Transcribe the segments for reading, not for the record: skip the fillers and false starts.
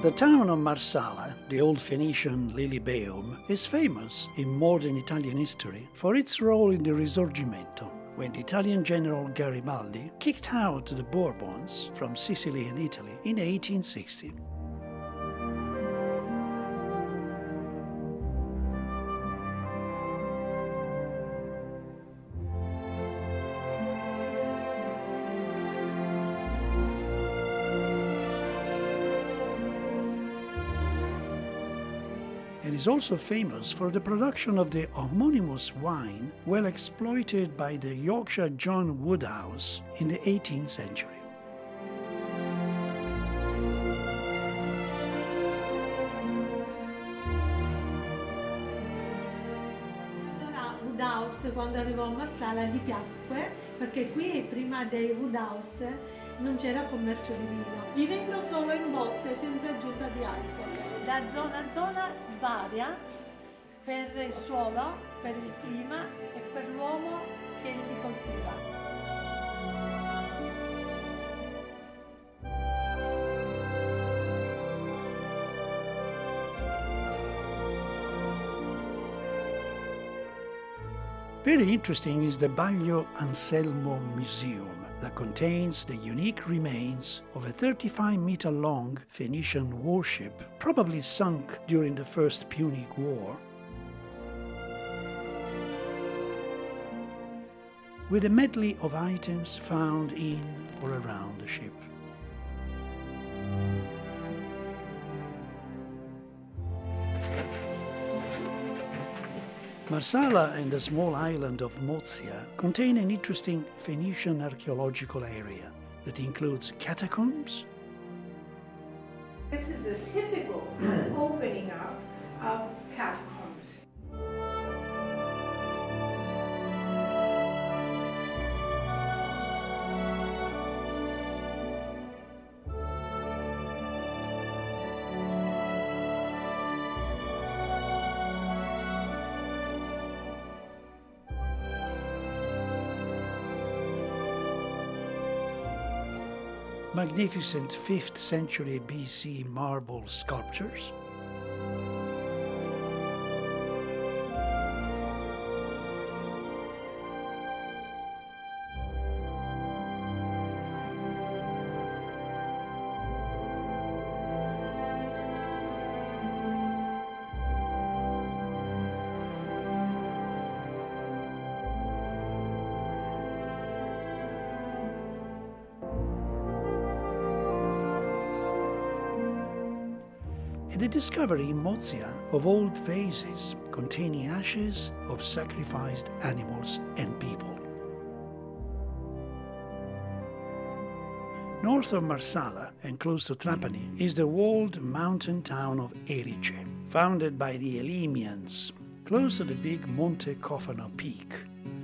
The town of Marsala, the old Phoenician Lilybaeum, is famous in modern Italian history for its role in the Risorgimento, when the Italian general Garibaldi kicked out the Bourbons from Sicily and Italy in 1860. It is also famous for the production of the homonymous wine, well exploited by the Yorkshire John Woodhouse in the 18th century. Woodhouse, quando arrivò a Marsala, gli piacque perché qui prima dei Woodhouse non c'era commercio di vino. Vi vendono solo in botte senza aggiunta di alcol. Da zona a zona varia per il suolo, per il clima e per l'uomo che li coltiva. Very interesting is the Baglio Anselmo Museum that contains the unique remains of a 35-meter-long Phoenician warship, probably sunk during the First Punic War, with a medley of items found in or around the ship. Marsala and the small island of Mozia contain an interesting Phoenician archaeological area that includes catacombs. This is a typical opening up of catacombs. Magnificent 5th century BC marble sculptures, and the discovery in Mozia of old vases containing ashes of sacrificed animals and people. North of Marsala and close to Trapani is the walled mountain town of Erice, founded by the Elemians, close to the big Monte Cofano peak.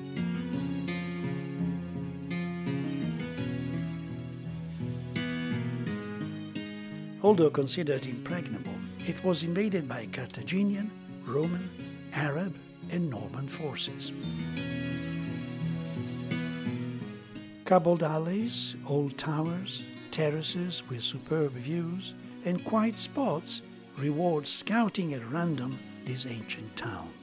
Although considered impregnable, it was invaded by Carthaginian, Roman, Arab and Norman forces. Cobbled alleys, old towers, terraces with superb views and quiet spots reward scouting at random this ancient town.